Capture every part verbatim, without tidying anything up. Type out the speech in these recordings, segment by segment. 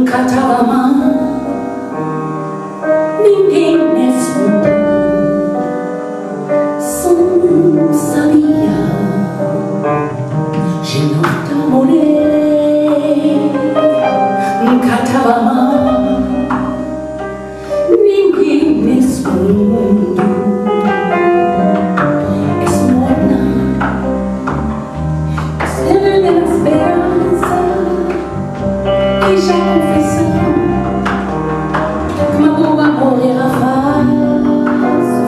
Catava ninguém mesmo Son sabia Je non t'amore Catava ninguém mesmo Es morna Es leve de la esperanza Que já confessou que meu amor era falso.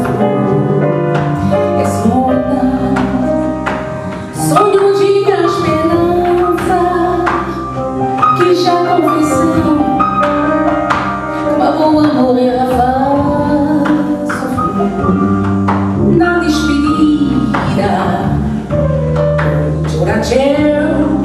És morna, sonho de esperança que já confessou que meu amor era falso. Na despedida, choracheiro.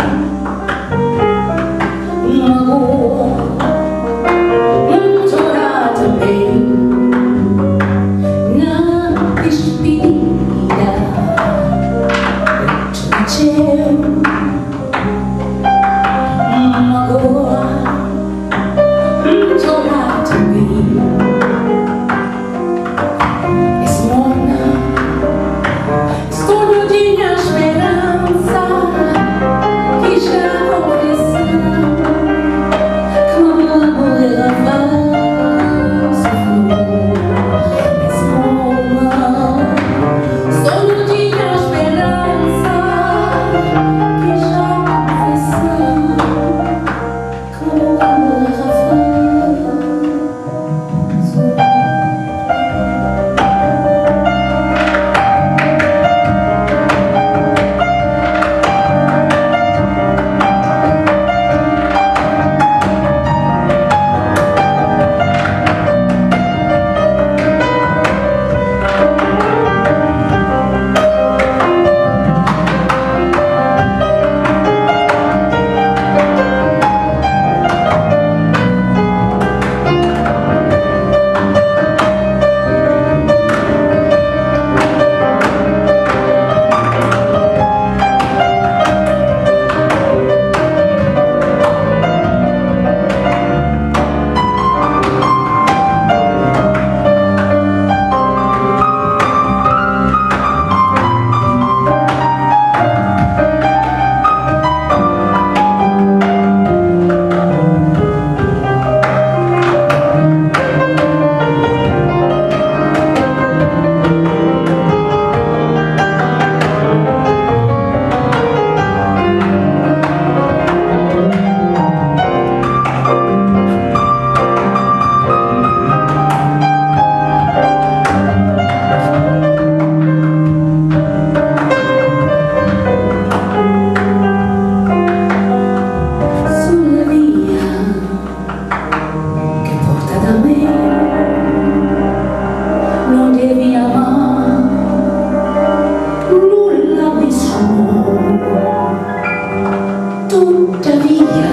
Tuttavia,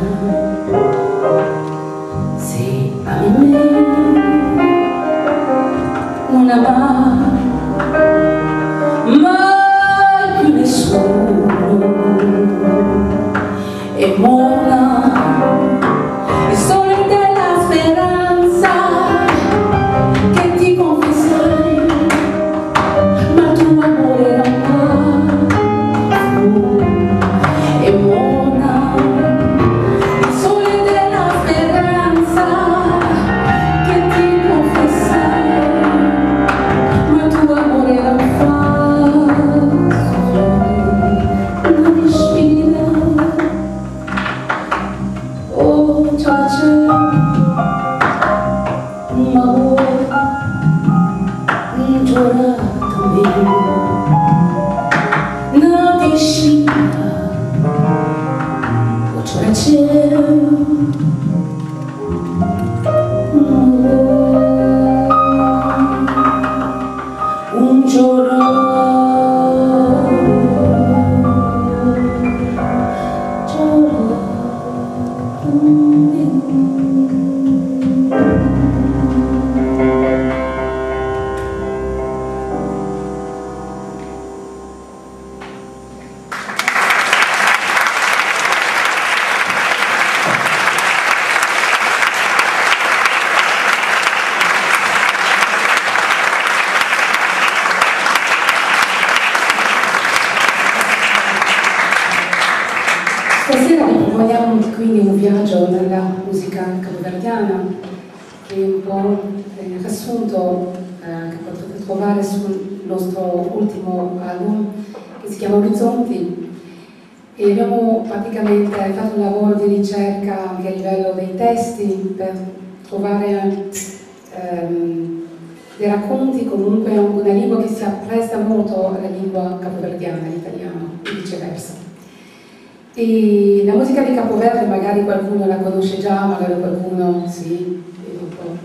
se ami me non ama mai più nessuno, è morna il sole della speranza che ti confessai, ma tuo amore era falso. È morna il sole della speranza che ti confessai, quindi un viaggio nella musica capoverdiana che è un po' eh, riassunto eh, che potete trovare sul nostro ultimo album che si chiama Orizzonti, e abbiamo praticamente fatto un lavoro di ricerca anche a livello dei testi per trovare ehm, dei racconti comunque in una lingua che si appresta molto alla lingua capoverdiana, l'italiano e viceversa. E la musica di Capoverde magari qualcuno la conosce già, magari qualcuno sì, e un po'.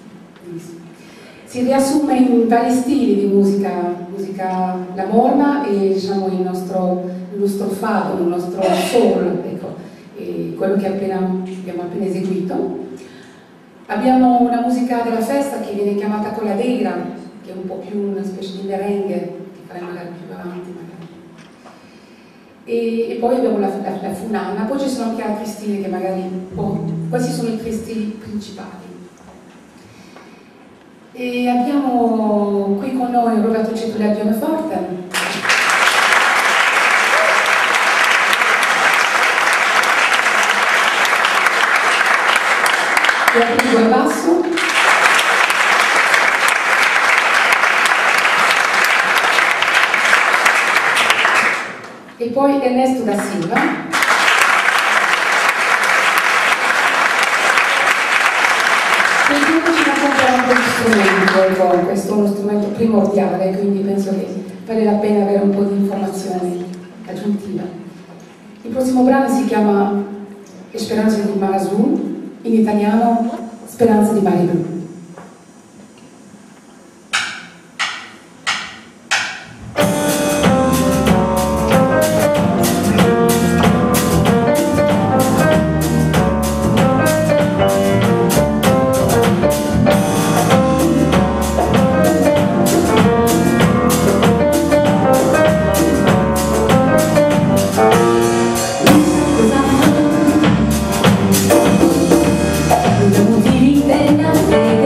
Si riassume in vari stili di musica, musica la morna e diciamo il nostro, il nostro fado, il nostro soul, ecco, e quello che appena, abbiamo appena eseguito. Abbiamo una musica della festa che viene chiamata coladeira, che è un po' più una specie di merengue, che faremo magari più avanti. Magari. E, e poi abbiamo la, la, la funana, poi ci sono anche altri stili che magari, oh, questi sono i tre stili principali. E abbiamo qui con noi Roberto Cetuli al pianoforte, Beatrice al basso, e poi Ernesto da Silva. Questo è uno strumento primordiale, quindi penso che vale la pena avere un po' di informazione aggiuntiva. Il prossimo brano si chiama Speranze di Mar Azul, in italiano Speranze di Mare Blu. Don't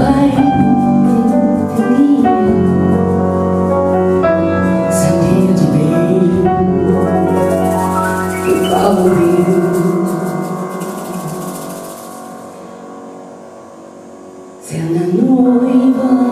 vai in linea, sentito bene, che favorire. Se a noi va.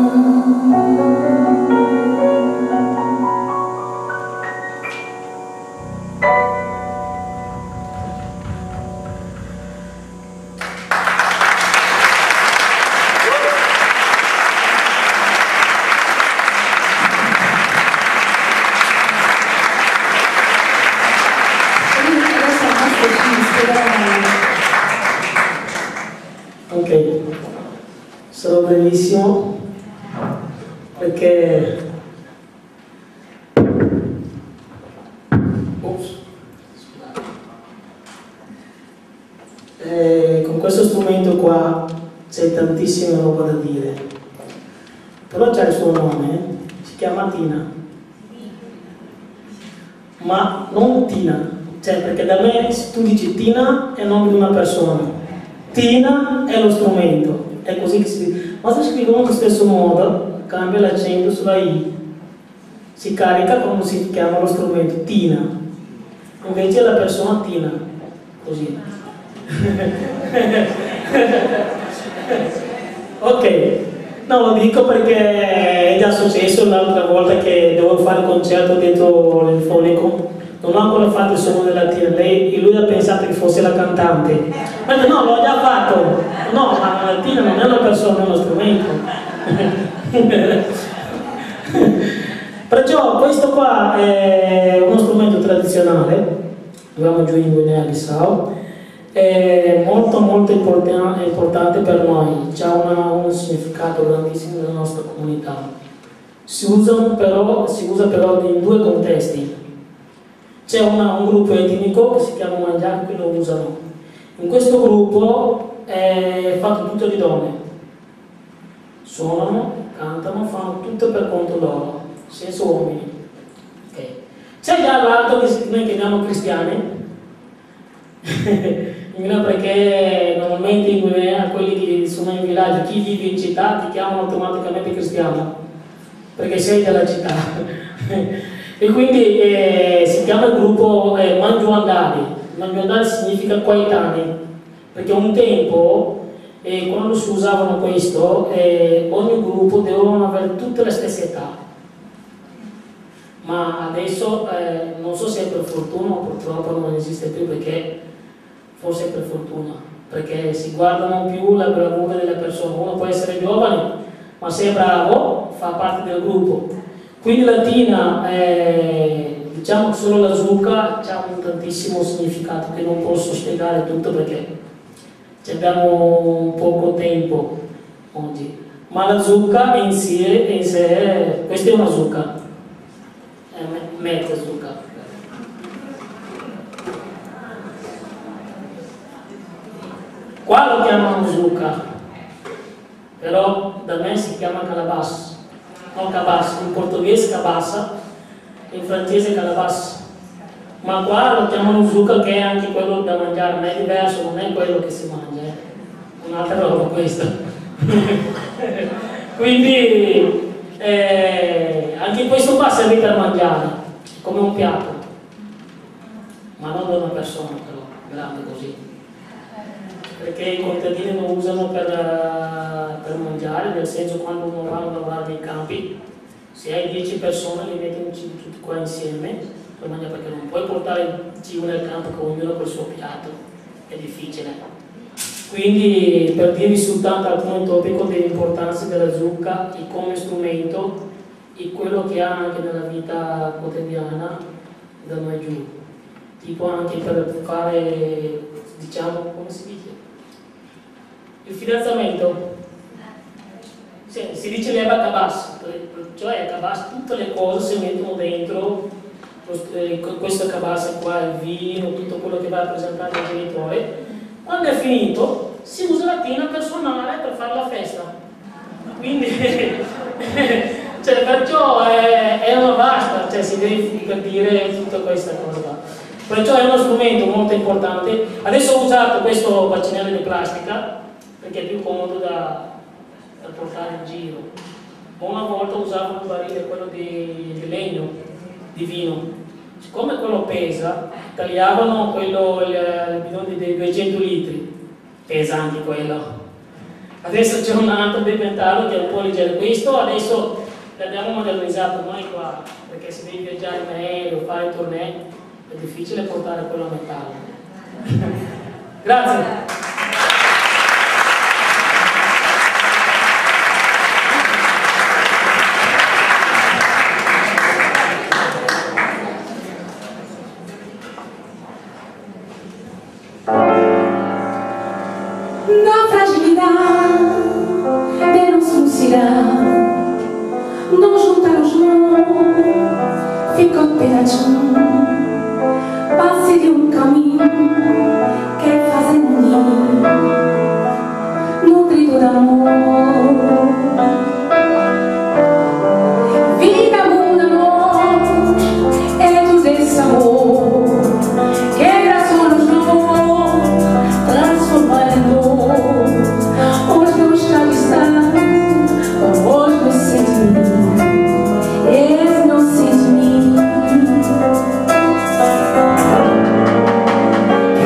Ok, sarò brevissimo perché Ops. Eh, con questo strumento qua c'è tantissima roba da dire, però c'è il suo nome, eh? Si chiama Tina, ma non Tina, cioè perché da me se tu dici Tina è il nome di una persona, Tina è lo strumento, è così che si... Ma se scrivono allo stesso modo, cambia l'accento sulla I, si carica come si chiama lo strumento, Tina, invece la persona Tina, così. Ok, no, lo dico perché è già successo l'altra volta che dovevo fare il concerto dentro il fonico. Non ho ancora fatto il suono della Tina, lei, e lui ha pensato che fosse la cantante. Ma no, l'ho già fatto. No, ma la Tina non è una persona, è uno strumento. Perciò questo qua è uno strumento tradizionale, abbiamo giù in Guinea-Bissau, è molto molto importan importante per noi, ha un significato grandissimo nella nostra comunità. Si, usano però, si usa però in due contesti. C'è un gruppo etnico che si chiama Mangiar che lo usano. In questo gruppo è fatto tutto di donne. Suonano, cantano, fanno tutto per conto loro, senza uomini. Okay. C'è già l'altro che noi chiamiamo cristiani, perché normalmente in Guinea quelli che sono in villaggio, chi vive in città ti chiamano automaticamente cristiano, perché sei della città. E quindi eh, si chiama il gruppo eh, Mangiuandari. Mangiuandari significa coetanei, perché un tempo eh, quando si usavano questo eh, ogni gruppo dovevano avere tutte la stessa età, ma adesso eh, non so se è per fortuna o purtroppo non esiste più, perché forse è per fortuna, perché si guardano più la bravura delle persone. Uno può essere giovane, ma se è bravo fa parte del gruppo. Quindi la Tina, eh, diciamo che solo la zucca ha un tantissimo significato che non posso spiegare tutto perché abbiamo poco tempo oggi. Ma la zucca in sé, in sé questa è una zucca, è mezza zucca. Qua lo chiamano zucca, però da me si chiama calabash. No, cabas, in portoghese cabassa, in francese calabas, ma qua lo chiamano zucca, che è anche quello da mangiare, ma è diverso, non è quello che si mangia, è un'altra roba questa. Quindi eh, anche questo qua serve per mangiare, come un piatto, ma non da una persona però, grande così, perché i contadini lo usano per, per mangiare, nel senso quando uno va a lavorare nei campi, se hai dieci persone li metti tutti qua insieme per mangiare, perché non puoi portare il cibo nel campo con ognuno col suo piatto, è difficile. Quindi per dirvi soltanto alcuni topico dell'importanza della zucca e come strumento e quello che ha anche nella vita quotidiana da noi giù, tipo anche per fare, diciamo, come si dice? Il fidanzamento, sì, si dice leva cabas, cioè cabas, tutte le cose si mettono dentro eh, questa cabassa qua, il vino, tutto quello che va a presentare al genitore. Quando è finito si usa la tina per suonare, per fare la festa. Quindi cioè, perciò è, è una vasta, cioè, si deve per dire tutta questa cosa qua. Perciò è uno strumento molto importante. Adesso ho usato questo bacinello di plastica perché è più comodo da, per portare in giro. Una volta usavano un barile, quello di, di legno, di vino. Siccome quello pesa, tagliavano quello, il, il bidone dei duecento litri, pesa anche quello. Adesso c'è un altro beventato che è un po' leggero. Questo adesso l'abbiamo modernizzato noi qua, perché se devi viaggiare in aereo, fare tournée, è difficile portare quello a metallo. Grazie. Na fragilidade deram-se não juntar os mãos, ficou pertinho, passe de um caminho que faz em mim, nutrido de amor. Vida, mundo, amor, é tudo esse amor, quebra só nos dores, transformar em dor. Hoje não está distante, hoje não sente mim, esse não sente mim.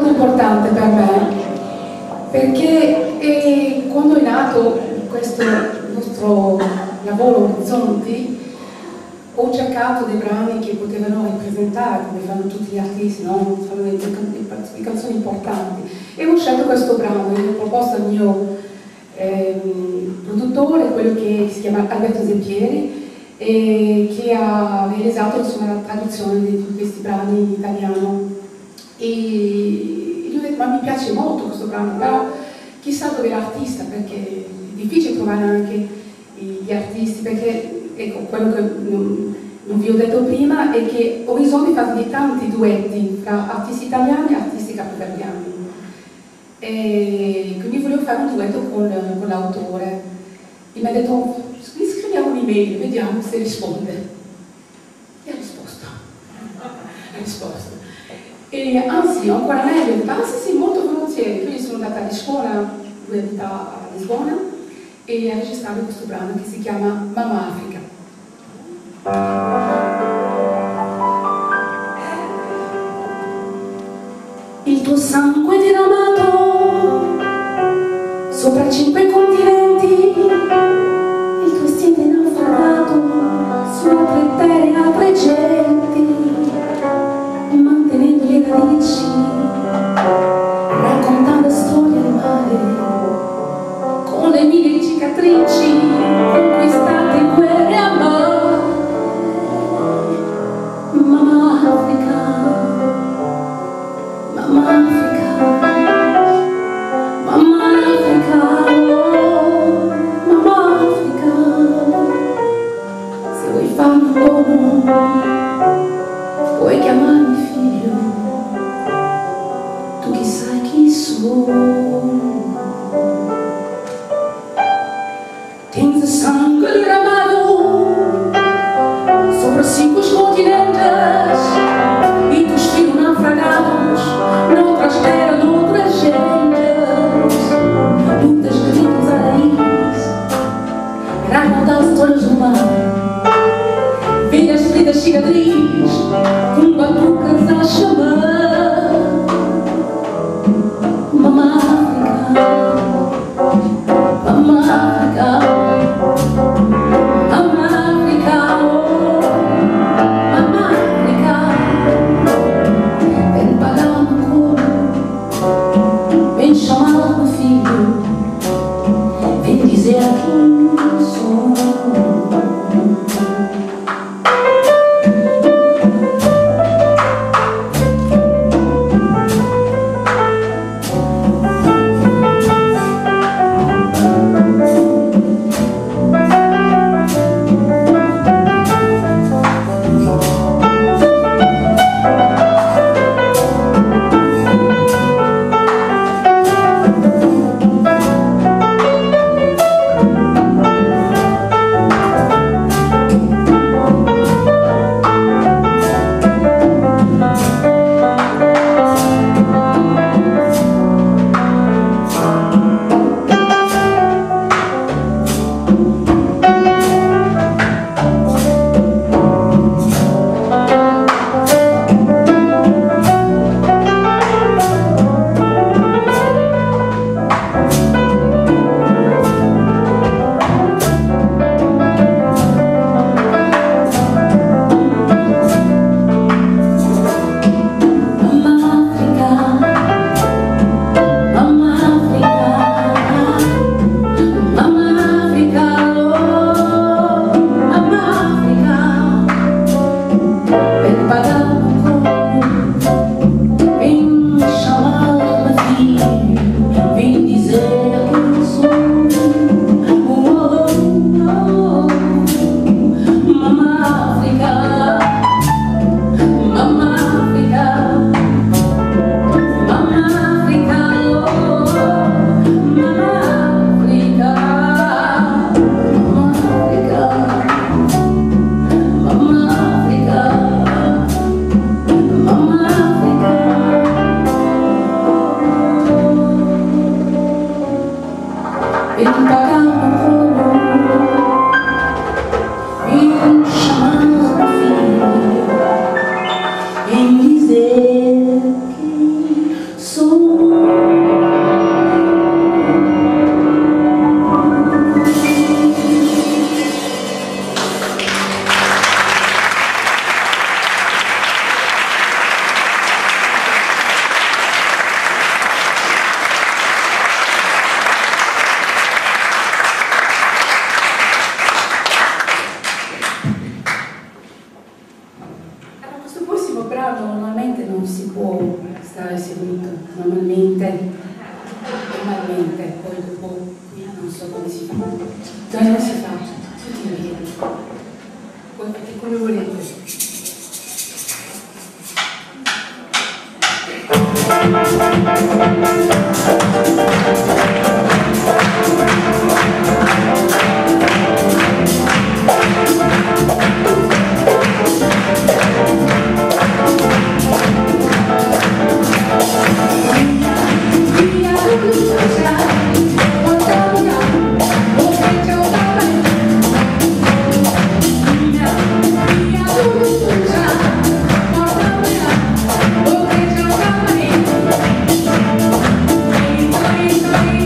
molto importante per me, perché eh, quando è nato questo nostro lavoro Orizzonti, ho cercato dei brani che potevano rappresentare, come fanno tutti gli artisti, no? Fanno delle, delle canzoni importanti. E ho scelto questo brano, e l'ho proposto al mio ehm, produttore, quello che si chiama Alberto Zempieri, e che ha realizzato insomma, la traduzione di tutti questi brani in italiano. E gli ho detto, ma mi piace molto questo brano, però chissà dove è l'artista, perché è difficile trovare anche gli artisti, perché ecco, quello che non, non vi ho detto prima è che Orizzonti fa di tanti duetti tra artisti italiani e artisti capoverdiani. E quindi volevo fare un duetto con, con l'autore. E mi ha detto, scriviamo un'email, vediamo se risponde. E ha risposto. Ha risposto. E anzi, ancora meglio, ho detto, ah sì, sì, molto volentieri. Quindi sono andata a Lisbona, lui abita a Lisbona, e a registrare questo brano che si chiama Mamma Africa. Il tuo sangue diramato sopra cinque continenti, il tuo stile naufragato su altre terre, altre genti, mantenendo le radici, raccontando storie al mare, con le mille cicatrici, conquistate in guerre a mare. Mamma Africa, Mamma Africa, Mamma Africa, oh, Mamma Africa, se vuoi farmi buono, puoi chiamarmi figlio, tu chi sai chi sono. Tens sangue derramado sobre cinco continentes e tus filhos naufragados noutras terras, noutras gentes, lutas, gritos a raiz, granada os olhos do mar, velhas feridas cicatriz, com batucas a chamar. Mamá seguito. Normalmente, normalmente, poi dopo qui non so come si fa. Da non si fa, tutti i piedi. Poi fate come volete. Bye.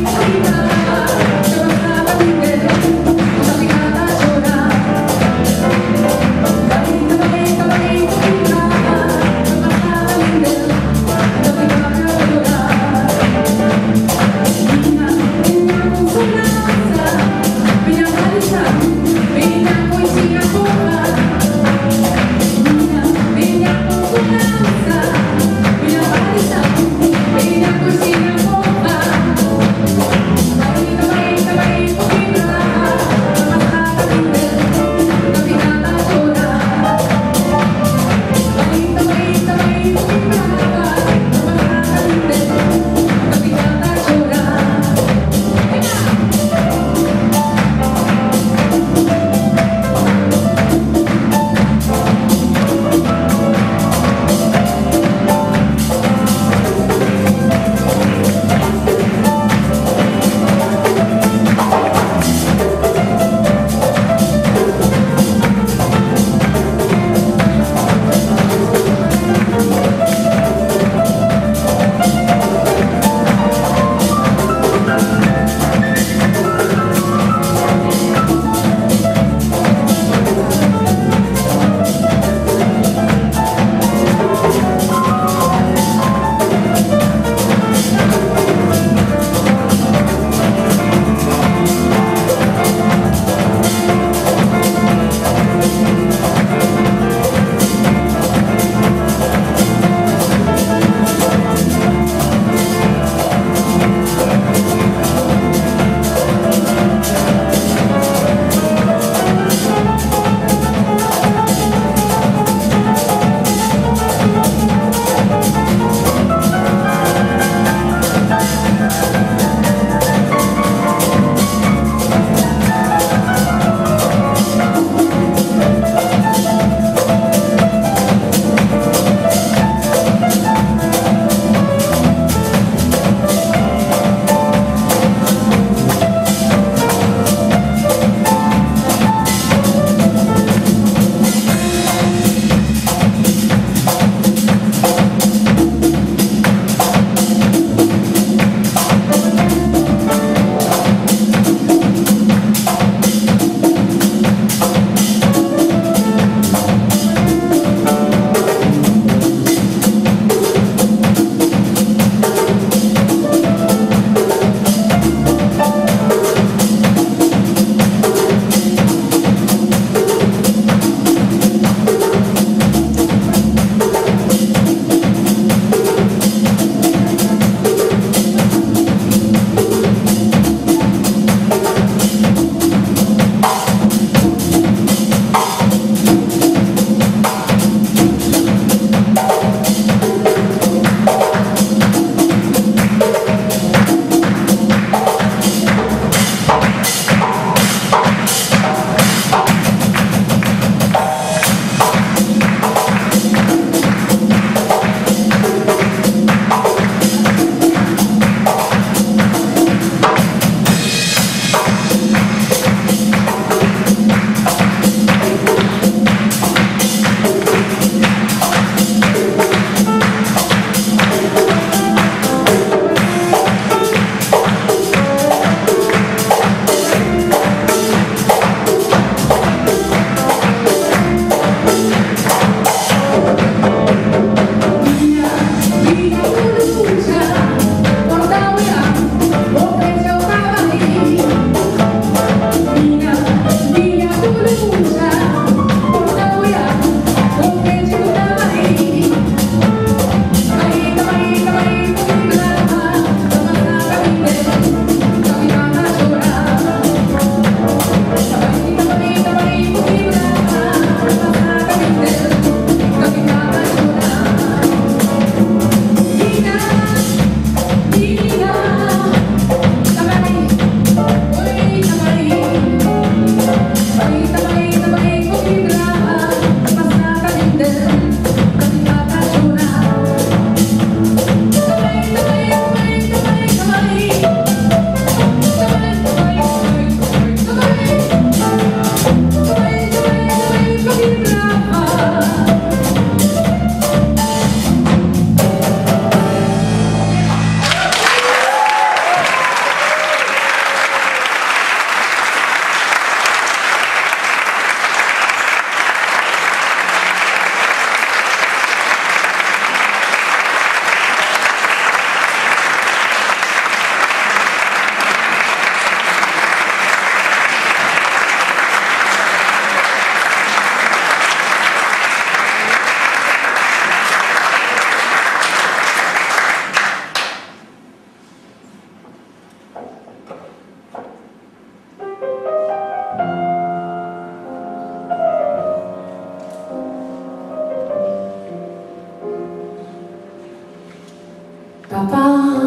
Papà,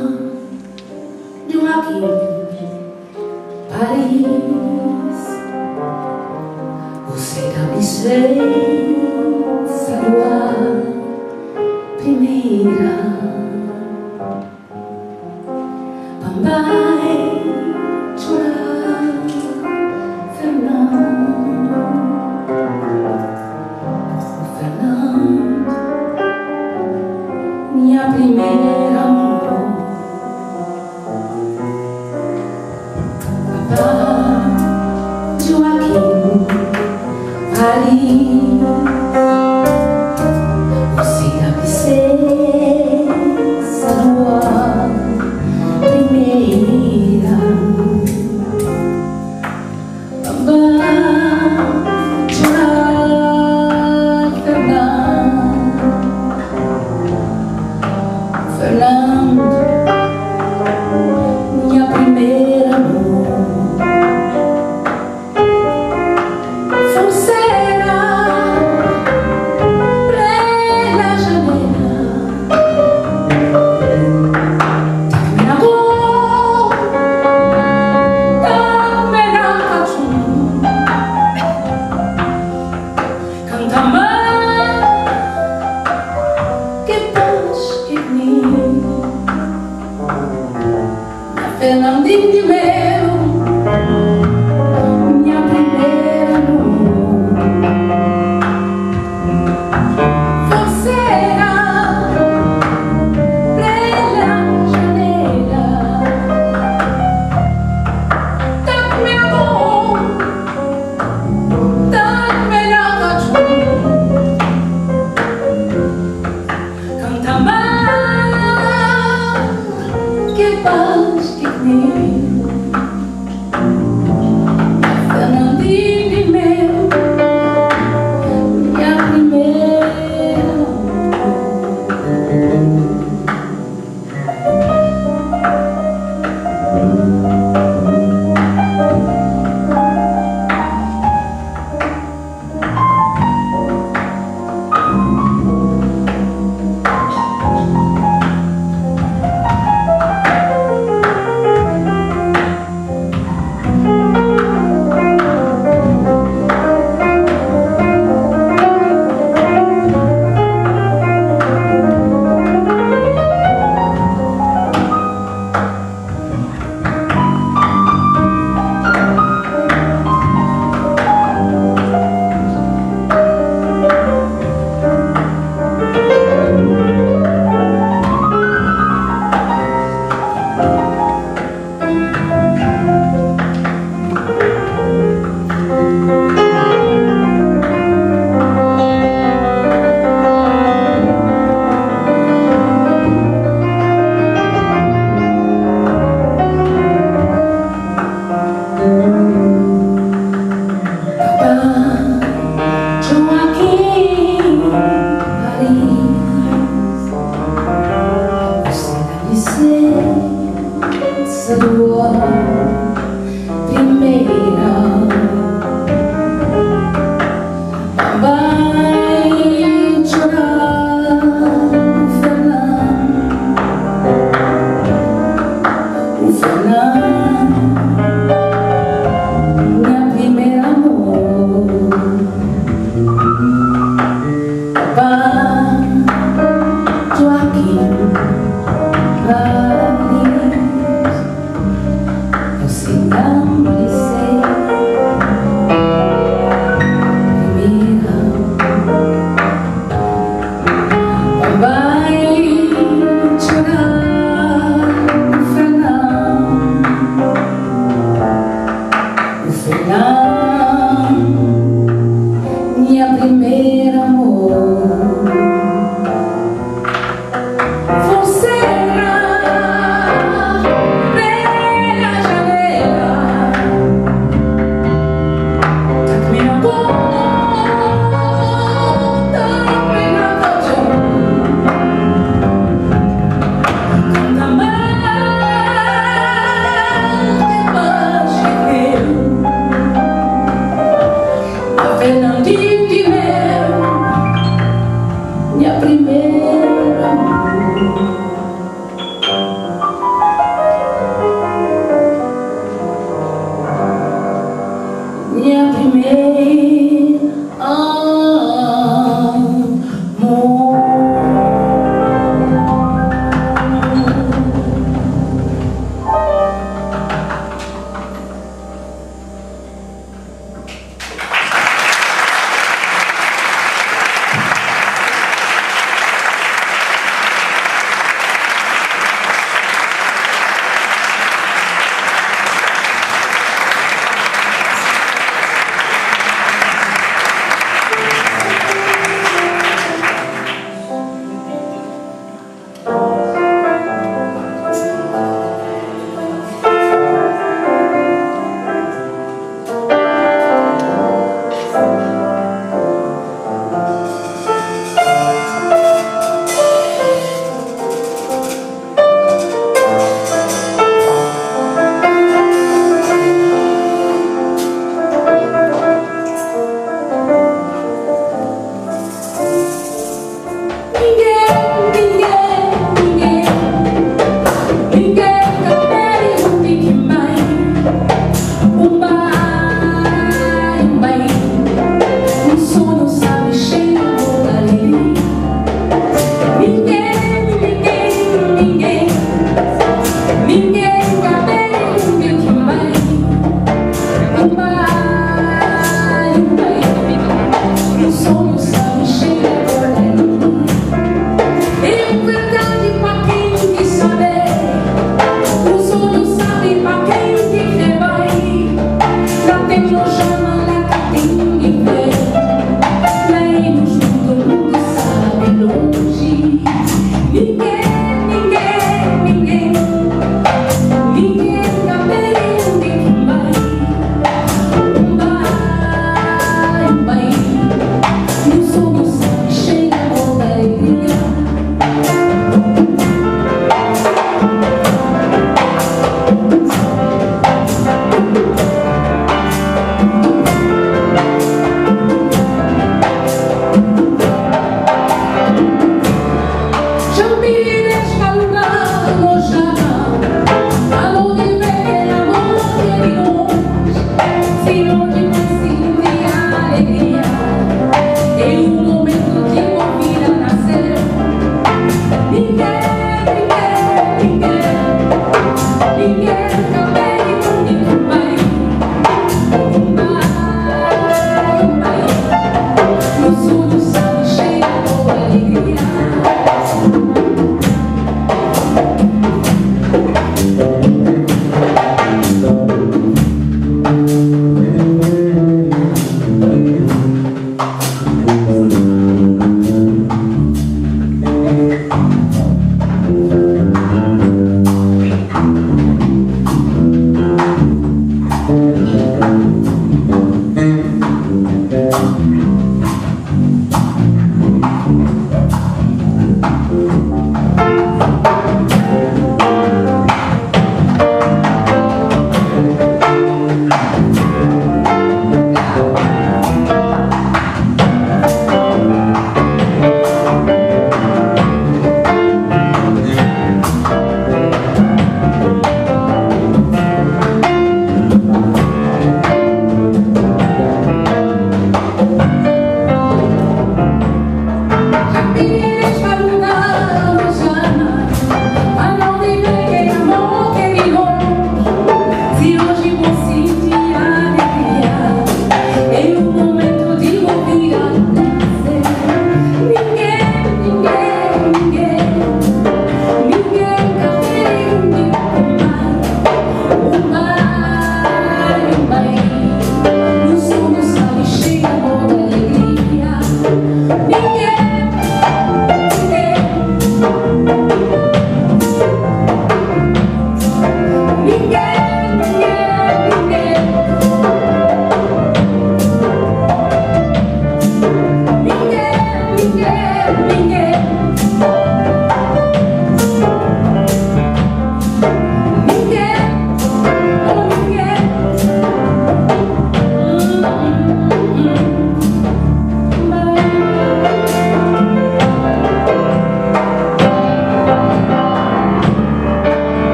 Joaquim, Paris, você dá-me licença do ar, primeira. Bambai, chorar, Fernando, Fernando, minha primeira amor. Papá, Joaquim, Paris, você dá licença do ar, primeira. Bamba, chorar, Fernando, Fernando, minha primeira amor. Forcera, pela janela, minha dor, dá-me na caçula, canta mais, que paz que vem, Fernandinho meu, minha primeira amor. Forcera, pela janela, dá-me amor, dá-me na caçula, canta mais, que paz que vem.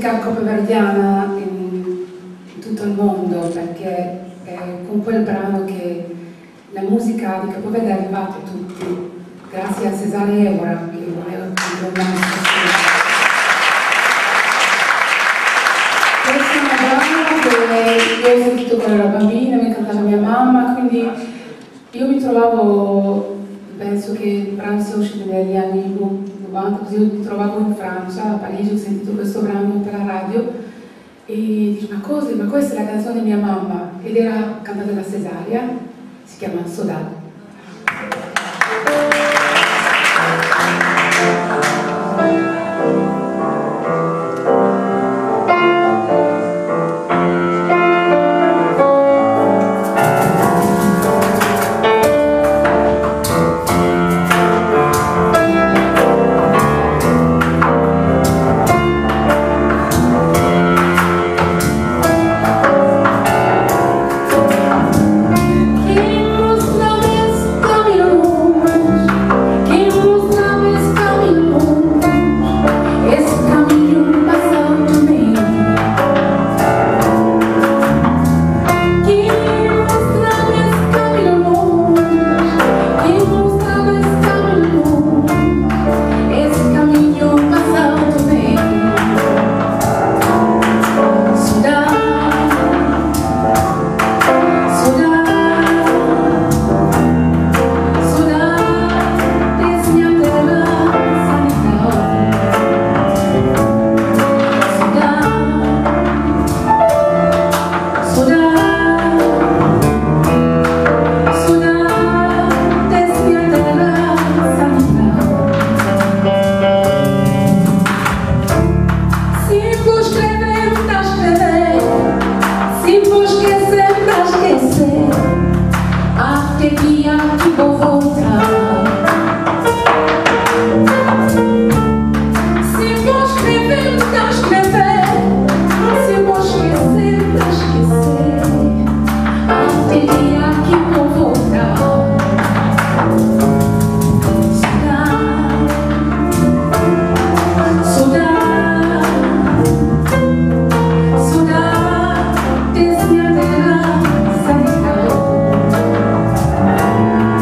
musica capoverdiana in, in tutto il mondo, perché è con quel brano che la musica di Capoverde è arrivata a tutti, grazie a Cesare Evora, che voleva controllare. Questo è un brano che io ho sentito quando ero bambina, mi cantava mia mamma, quindi io mi trovavo, penso che il brano sia uscito negli anni novanta, così io mi trovavo in Francia, a Parigi, ho sentito questo brano per la radio e dicevo, ma cosa? Ma questa è la canzone di mia mamma, ed era cantata da Cesaria, si chiama Sodal. This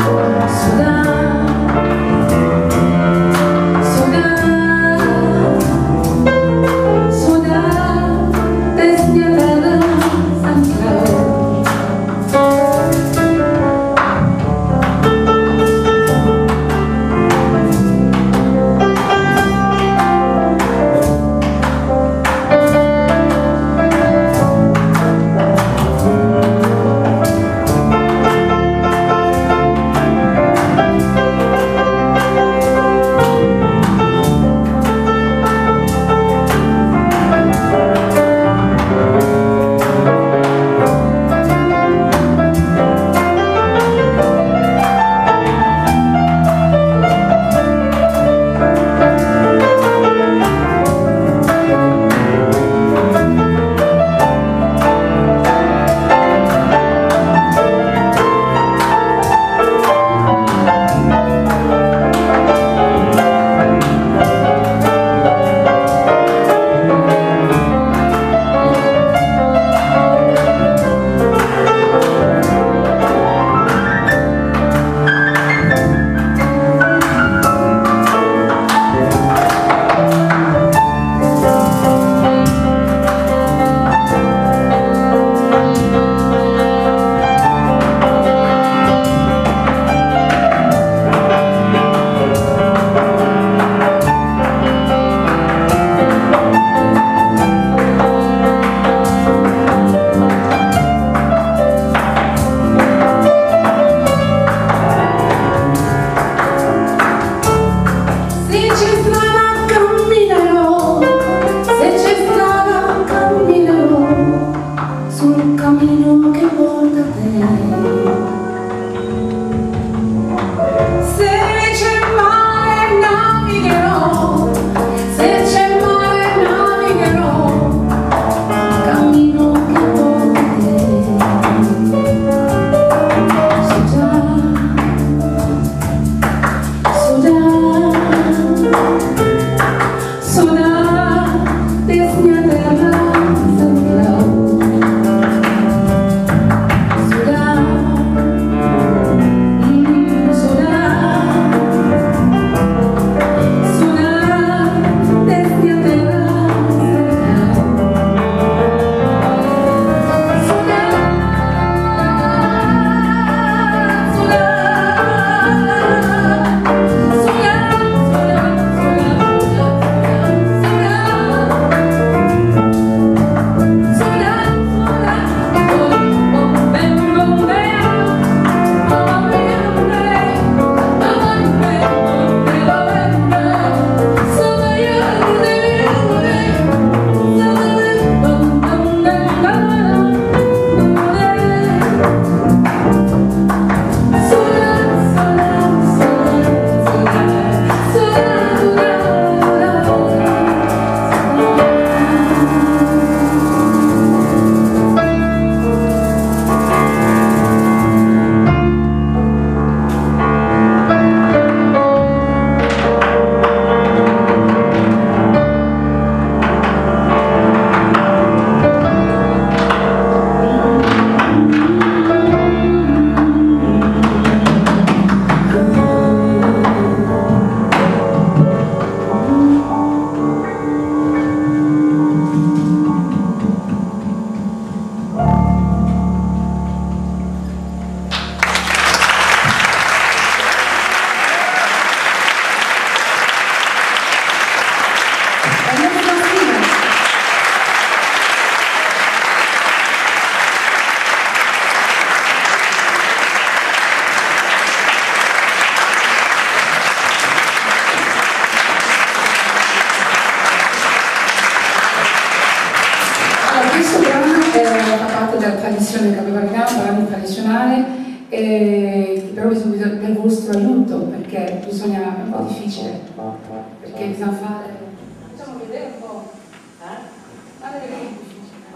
questo brano eh, fa parte della tradizione capoverdiana, un brano tradizionale, eh, però bisogna del vostro aiuto, perché bisogna, è un po' difficile, perché bisogna fare, facciamo vedere un po', eh? Fare vedere un po'.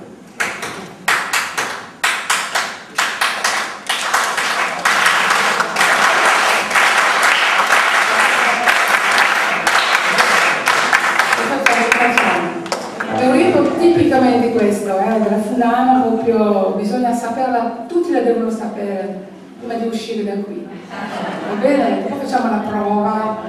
È un ritmo tipicamente questo, eh, della fulana, proprio bisogna saperla, tutti la devono sapere prima di uscire da qui. Va bene? Poi facciamo la prova.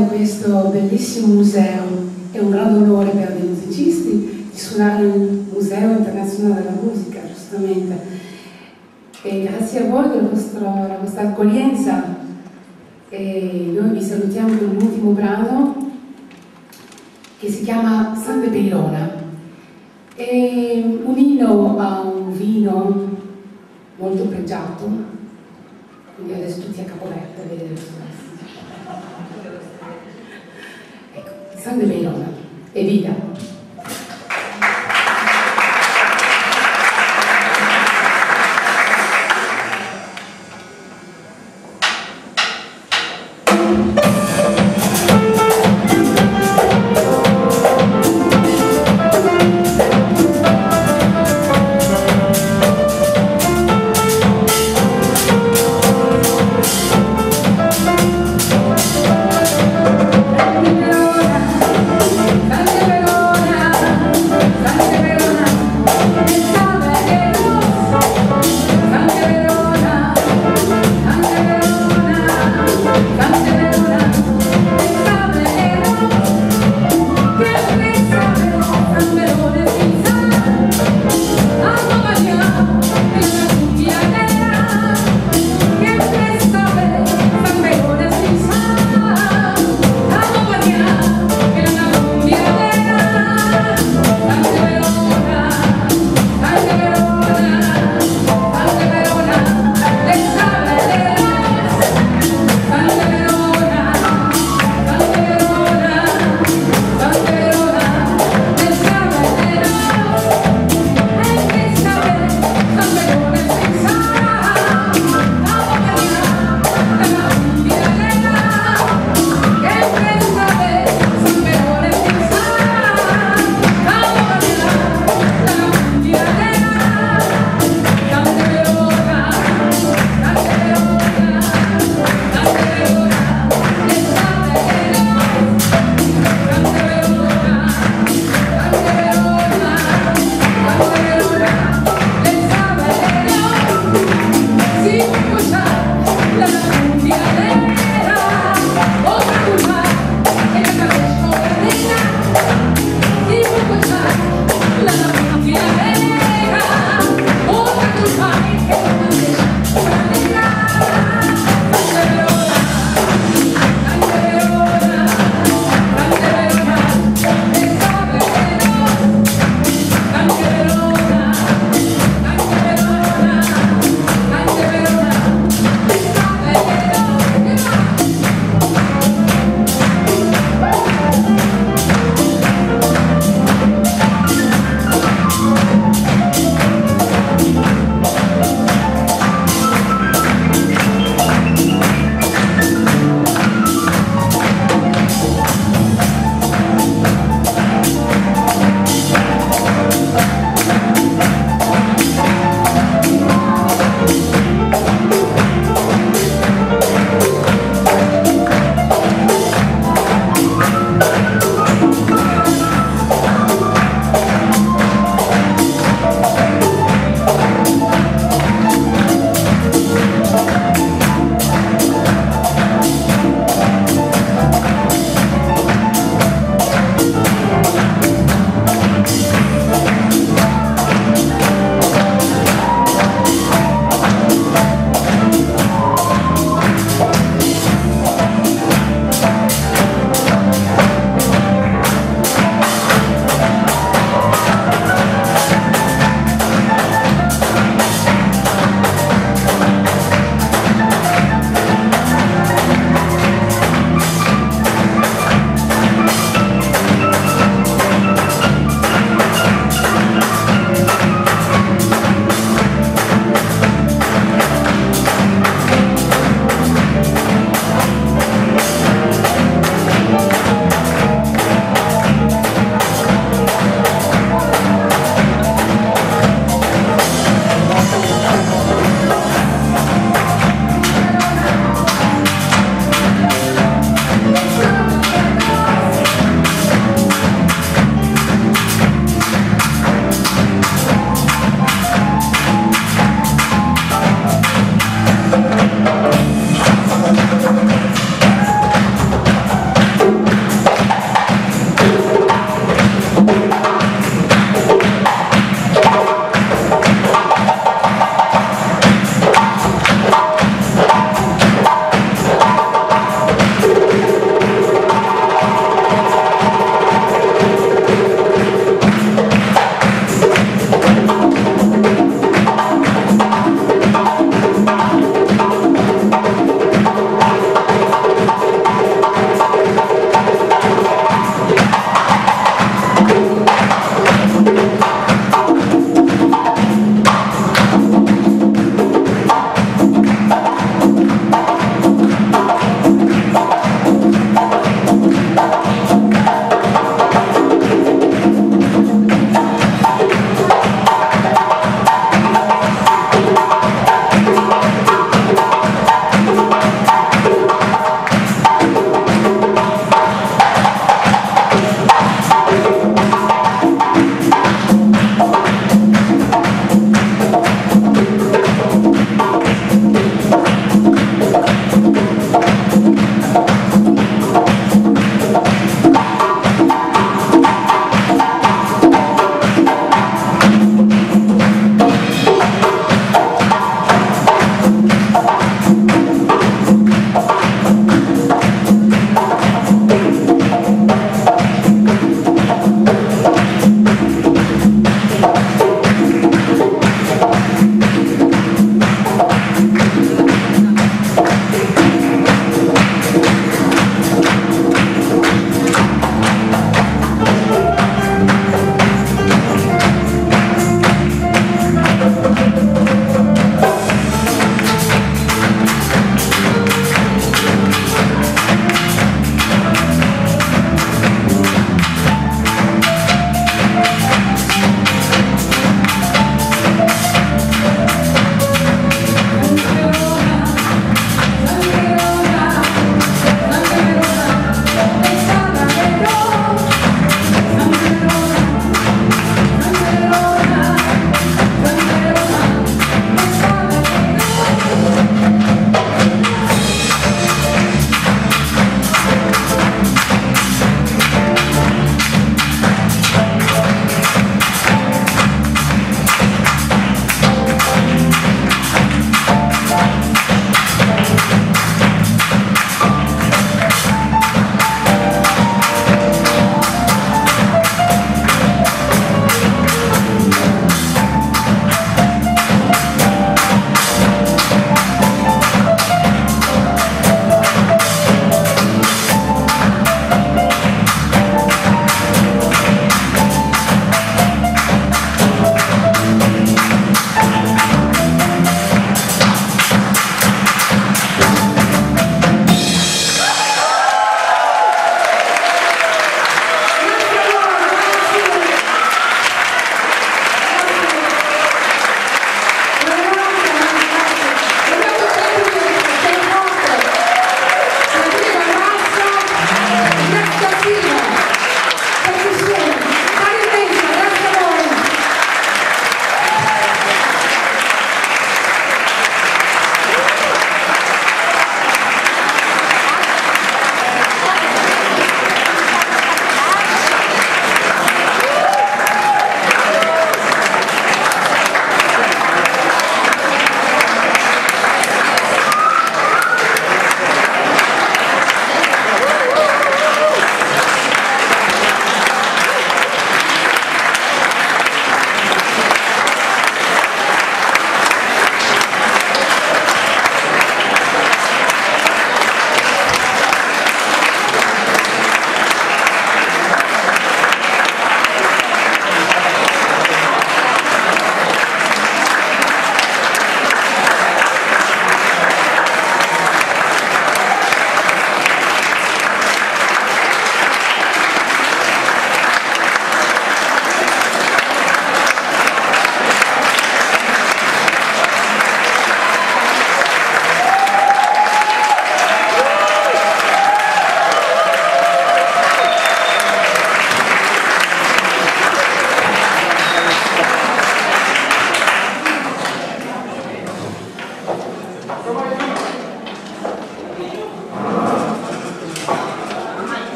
in questo bellissimo museo. È un grande onore per dei musicisti di suonare nel Museo Internazionale della Musica, giustamente. E grazie a voi per la vostra, la vostra accoglienza. E noi vi salutiamo con l'ultimo brano che si chiama San de Beirona. È un inno a un vino molto pregiato, quindi adesso tutti a caporetto, vedete. Ecco, San de Beirona, e via! San de Verona,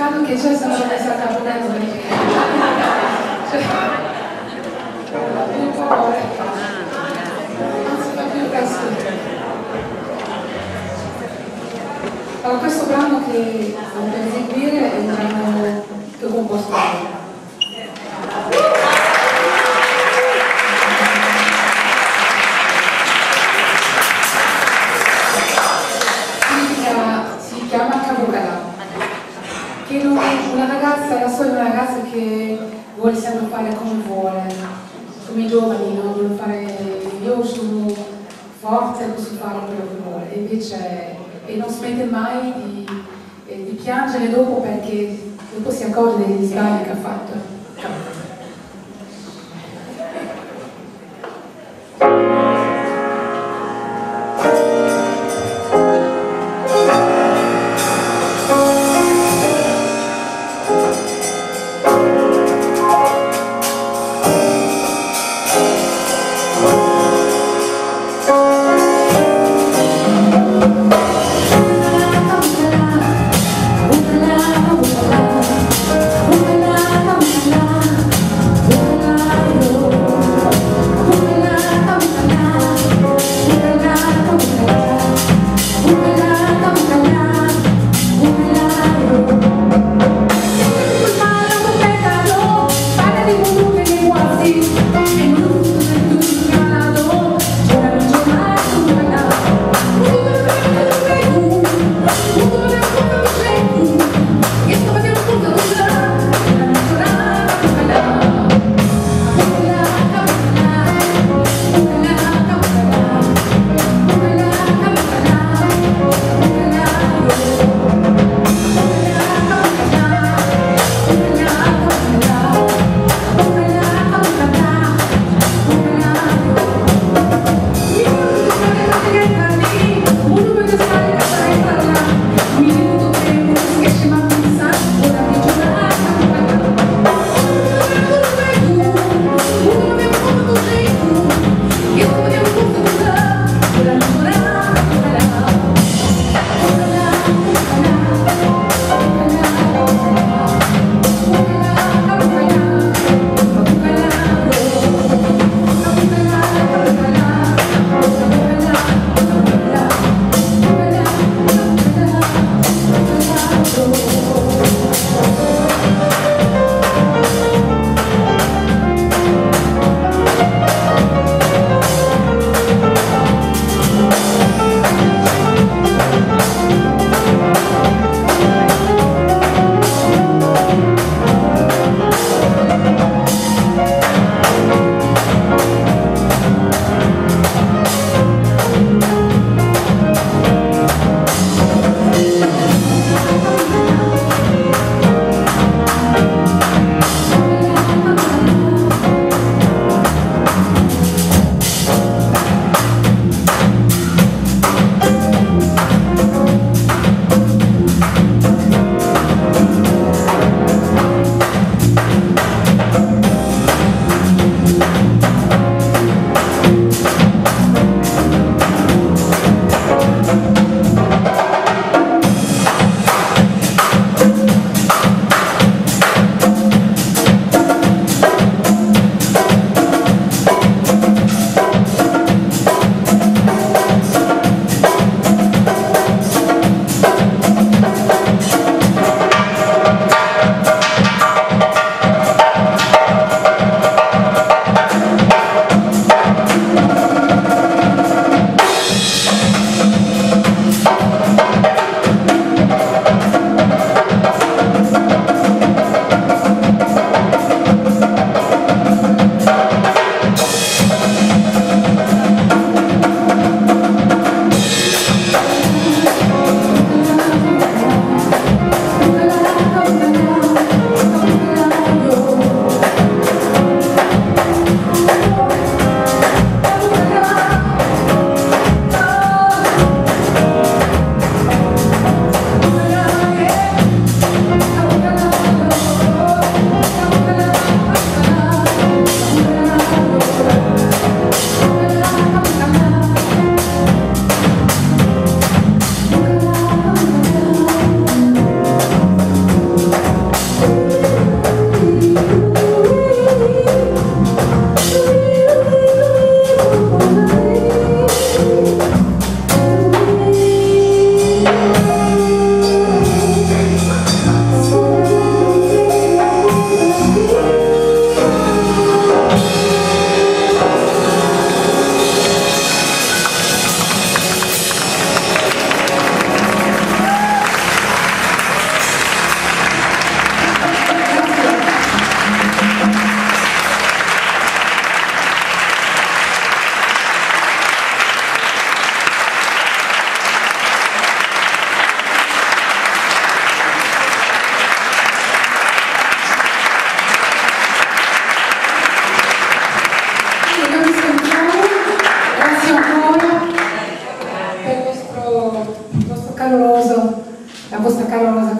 brano che c'è sono messa a capodanno cioè un po' non si fa più questo. Allora, questo brano che stiamo per eseguire è un brano che ho composto io. Si chiama Cavocalà, che non è una ragazza, la storia di una ragazza che vuole sempre fare come vuole, come i giovani, no? Vuole fare, io sono forte, posso fare quello che vuole, e invece e non smette mai di, eh, di piangere dopo perché dopo si accorge degli sbagli che ha fatto. Ooh, la, ooh, la, ooh, la, ooh, la.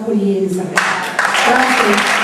accoglienza. Grazie.